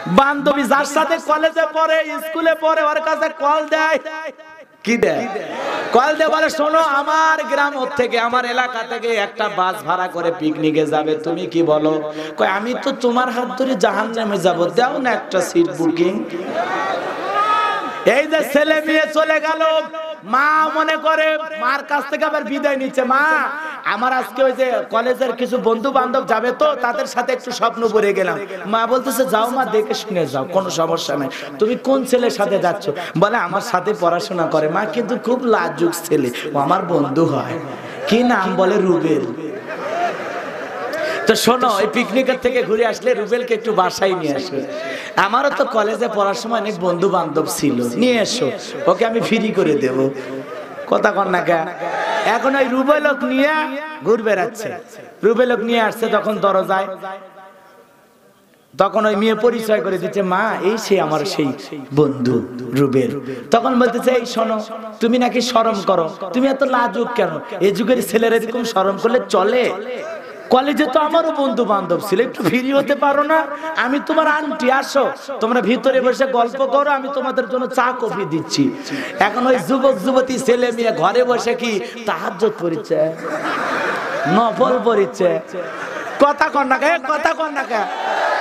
বান্ধবী যার সাথে কলেজে পড়ে স্কুলে পড়ে ওর কাছে কল দেয়, কি দেয়? কল দিয়ে বলে শোনো আমার গ্রাম থেকে আমার এলাকা থেকে একটা বাস ভাড়া করে পিকনিকে যাবে, তুমি কি বলো? কয় আমি তো তোমার হাত ধরে জাহান্নামে যাব, দাও না একটা সিট বুকিং। এই যে ছেলে মেয়ে চলে গেল, মা মনে করে মার কাছ থেকে আবার বিদায় নিচ্ছে, মা আমার আজকে ওই যে কলেজের কিছু বন্ধু বান্ধব যাবে তো তাদের সাথে একটু স্বপ্ন পড়ে গেলাম। মা বলতেছে যাও মা, দেখে শুনে যাও, কোনো সমস্যা নাই। তুমি কোন ছেলের সাথে যাচ্ছ? বলে আমার সাথে পড়াশোনা করে। মা কিন্তু খুব লাজুক ছেলে, ও আমার বন্ধু হয়। কি নাম? বলে রুবেল। তো শোনো, এই পিকনিকের থেকে ঘুরে আসলে রুবেলকে একটু বাসায় নিয়ে আসো। আমারও তো কলেজে পড়ার সময় অনেক বন্ধু বান্ধব ছিল, নিয়ে এসো, ওকে আমি ফ্রি করে দেব। কথা কন না কে? এখন ওই রুবেলক নিয়ে ঘুরে বেড়াচ্ছে। রুবেলক নিয়ে আসছে তখন দরজায়, তখন ওই মেয়ে পরিচয় করে দিচ্ছে, মা এই সে আমার সেই বন্ধু রুবেল। তখন বলতেছে এই শোনো, তুমি নাকি শরম করো, তুমি এত লাজুক কেন? এই যুগের ছেলেরা এরকম শরম করলে চলে? কলেজে তো আমারও বন্ধু বান্ধব ছিল, একটু ফ্রি হতে পারো না? আমি তোমার আন্টি, আসো তোমরা ভিতরে বসে গল্প করো, আমি তোমাদের জন্য চা কফি দিচ্ছি। এখন ওই যুবক যুবতী ছেলে মেয়ে ঘরে বসে কি তাহাজ্জুদ পড়ছে, নফল পড়ছে। কথা কন না কে? কথা কন না কে?